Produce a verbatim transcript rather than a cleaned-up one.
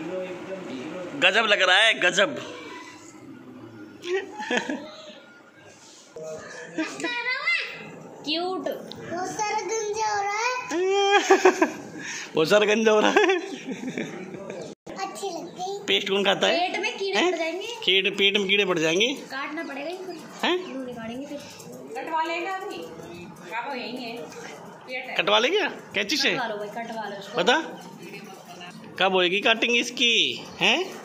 गजब लग रहा है, गजब। क्यूट। बहुत सारा गंजा हो रहा है। बहुत सारा गंजा हो रहा है। अच्छी लगती है। पेस्ट कौन खाता है? पेट में कीड़े पड़ जाएंगे। कीड़े पेट में कीड़े पड़ जाएंगे। काटना पड़ेगा इनको। हैं? निकालेंगे फिर। कटवा लेगा अभी। बाबा यही है। कटवा ले क्या? कैची से? कटवा लो भाई, कटवा लो इसको। बता कब होएगी काटेंगे इसकी? हैं?